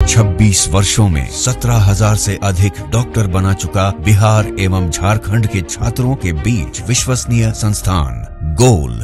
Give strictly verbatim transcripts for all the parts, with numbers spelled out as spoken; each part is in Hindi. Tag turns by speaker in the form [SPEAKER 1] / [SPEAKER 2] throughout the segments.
[SPEAKER 1] छब्बीस वर्षों में सत्रह हजार से अधिक डॉक्टर बना चुका बिहार एवं झारखंड के छात्रों के बीच विश्वसनीय संस्थान गोल।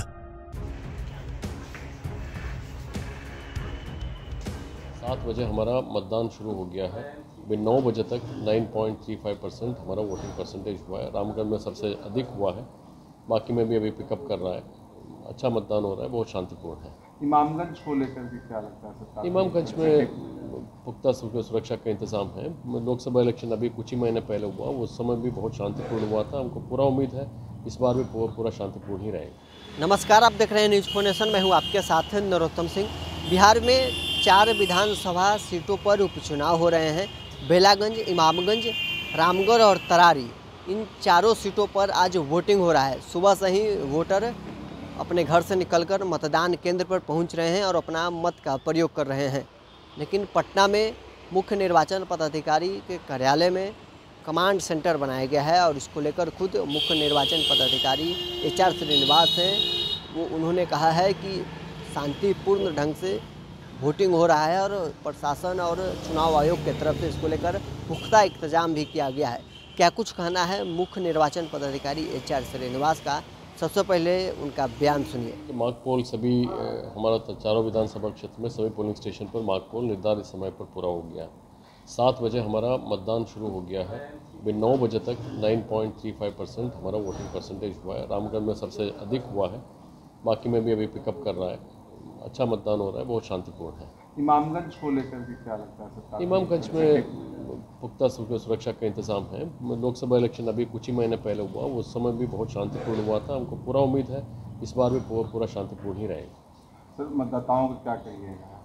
[SPEAKER 2] सात बजे हमारा मतदान शुरू हो गया है। अभी नौ बजे तक नौ पॉइंट तीन पाँच परसेंट हमारा वोटिंग परसेंटेज हुआ है। रामगढ़ में सबसे अधिक हुआ है, बाकी में भी अभी पिकअप कर रहा है। अच्छा मतदान हो रहा है, बहुत शांतिपूर्ण है।
[SPEAKER 3] इमामगंज को लेकर भी क्या लगता है?
[SPEAKER 2] इमामगंज में पुख्ता सुरक्षा का इंतजाम है। लोकसभा इलेक्शन अभी कुछ ही महीने पहले हुआ, उस समय भी बहुत शांतिपूर्ण हुआ था। हमको पूरा उम्मीद है इस बार भी पूरा शांतिपूर्ण ही रहेगा।
[SPEAKER 4] नमस्कार, आप देख रहे हैं न्यूज़ फोर नेशन। मैं हूं आपके साथ नरोत्तम सिंह। बिहार में चार विधानसभा सीटों पर उपचुनाव हो रहे हैं। बेलागंज, इमामगंज, रामगढ़ और तरारी, इन चारों सीटों पर आज वोटिंग हो रहा है। सुबह से ही वोटर अपने घर से निकलकर मतदान केंद्र पर पहुंच रहे हैं और अपना मत का प्रयोग कर रहे हैं। लेकिन पटना में मुख्य निर्वाचन पदाधिकारी के कार्यालय में कमांड सेंटर बनाया गया है और इसको लेकर खुद मुख्य निर्वाचन पदाधिकारी एच आर श्रीनिवास हैं, वो उन्होंने कहा है कि शांतिपूर्ण ढंग से वोटिंग हो रहा है और प्रशासन और चुनाव आयोग की तरफ से इसको लेकर पुख्ता इंतजाम भी किया गया है। क्या कुछ कहना है मुख्य निर्वाचन पदाधिकारी एच आर श्रीनिवास का, सबसे पहले उनका बयान सुनिए।
[SPEAKER 2] मार्क पोल सभी हमारा चारों विधानसभा क्षेत्र में सभी पोलिंग स्टेशन पर मार्क पोल निर्धारित समय पर पूरा हो गया है। सात बजे हमारा मतदान शुरू हो गया है। अभी नौ बजे तक नौ पॉइंट तीन पाँच परसेंट हमारा वोटिंग परसेंटेज हुआ है। रामगढ़ में सबसे अधिक हुआ है, बाकी में भी अभी पिकअप कर रहा है। अच्छा मतदान हो रहा है, बहुत शांतिपूर्ण है।
[SPEAKER 3] इमामगंज को लेकर भी क्या लगता है?
[SPEAKER 2] इमामगंज में पुख्ता सुरक्षा का इंतजाम है। लोकसभा इलेक्शन अभी कुछ ही महीने पहले हुआ, उस समय भी बहुत शांतिपूर्ण हुआ था। हमको पूरा उम्मीद है इस बार भी पूरा शांतिपूर्ण ही रहेगा।
[SPEAKER 3] सर, मतदाताओं को क्या कहिएगा?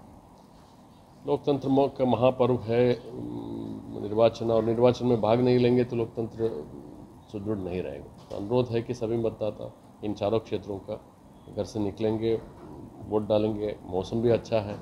[SPEAKER 2] लोकतंत्र का महापर्व है निर्वाचन, और निर्वाचन में भाग नहीं लेंगे तो लोकतंत्र सुदृढ़ नहीं रहेगा। तो अनुरोध है कि सभी मतदाता इन चारों क्षेत्रों का घर से निकलेंगे, वोट डालेंगे। मौसम भी अच्छा है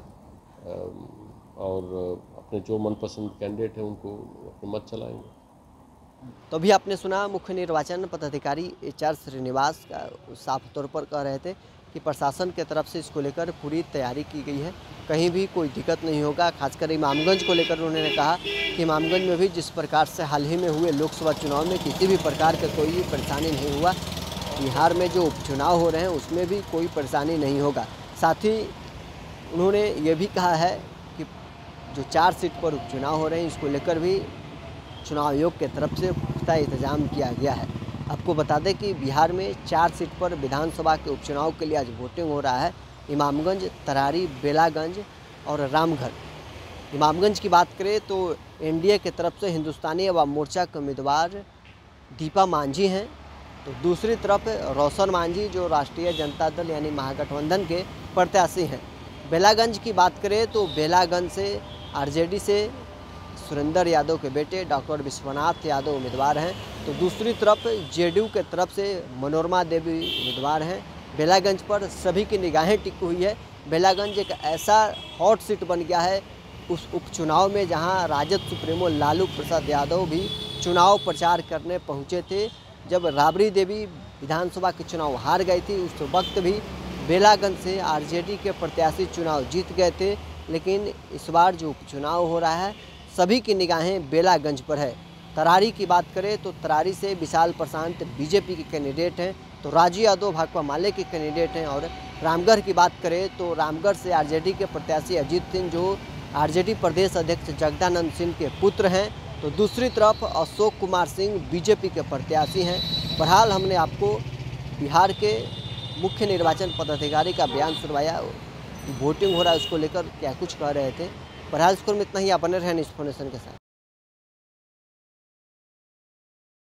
[SPEAKER 2] और अपने जो मनपसंद कैंडिडेट हैं उनको अपने मत चलाएंगे।
[SPEAKER 4] तो अभी आपने सुना मुख्य निर्वाचन पदाधिकारी एच आर श्रीनिवास का साफ तौर पर कह रहे थे कि प्रशासन की तरफ से इसको लेकर पूरी तैयारी की गई है, कहीं भी कोई दिक्कत नहीं होगा। खासकर इमामगंज को लेकर उन्होंने कहा कि इमामगंज में भी जिस प्रकार से हाल ही में हुए लोकसभा चुनाव में किसी भी प्रकार का कोई भी परेशानी नहीं हुआ, बिहार में जो उपचुनाव हो रहे हैं उसमें भी कोई परेशानी नहीं होगा। साथ ही उन्होंने ये भी कहा है कि जो चार सीट पर उपचुनाव हो रहे हैं इसको लेकर भी चुनाव आयोग की तरफ से पुख्ता इंतजाम किया गया है। आपको बता दें कि बिहार में चार सीट पर विधानसभा के उपचुनाव के लिए आज वोटिंग हो रहा है। इमामगंज, तरारी, बेलागंज और रामगढ़। इमामगंज की बात करें तो एन डी ए की तरफ से हिंदुस्तानी अवाम मोर्चा के उम्मीदवार दीपा मांझी हैं, तो दूसरी तरफ रोशन मांझी जो राष्ट्रीय जनता दल यानी महागठबंधन के प्रत्याशी हैं। बेलागंज की बात करें तो बेलागंज से आर जे डी से सुरेंद्र यादव के बेटे डॉक्टर विश्वनाथ यादव उम्मीदवार हैं, तो दूसरी तरफ जे डी यू के तरफ से मनोरमा देवी उम्मीदवार हैं। बेलागंज पर सभी की निगाहें टिकी हुई है। बेलागंज एक ऐसा हॉट सीट बन गया है उस उपचुनाव में जहां राजद सुप्रीमो लालू प्रसाद यादव भी चुनाव प्रचार करने पहुंचे थे। जब राबड़ी देवी विधानसभा के चुनाव हार गई थी उस वक्त भी बेलागंज से आर जे डी के प्रत्याशी चुनाव जीत गए थे। लेकिन इस बार जो उपचुनाव हो रहा है सभी की निगाहें बेलागंज पर है। तरारी की बात करें तो तरारी से Vishal Prashant B J P के कैंडिडेट हैं, तो राजू यादव भाकपा माले के कैंडिडेट हैं। और रामगढ़ की बात करें तो रामगढ़ से आर जे डी के प्रत्याशी अजीत सिंह जो आर जे डी प्रदेश अध्यक्ष जगदानंद सिंह के पुत्र हैं, तो दूसरी तरफ Ashok Kumar Singh B J P के प्रत्याशी हैं। बहरहाल हमने आपको बिहार के मुख्य निर्वाचन पदाधिकारी का बयान सुनवाया, वोटिंग हो रहा है उसको लेकर क्या कुछ कह रहे थे। बहरहाल स्कोर में इतना ही, आप बने रहे न्यूज़ फोर नेशन के साथ।